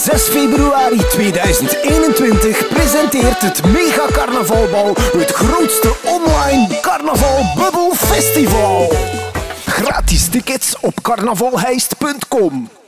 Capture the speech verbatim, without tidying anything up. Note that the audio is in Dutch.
zes februari tweeduizend eenentwintig presenteert het Mega Carnavalbal het grootste online carnavalbubbelfestival. Gratis tickets op carnavalheist punt com.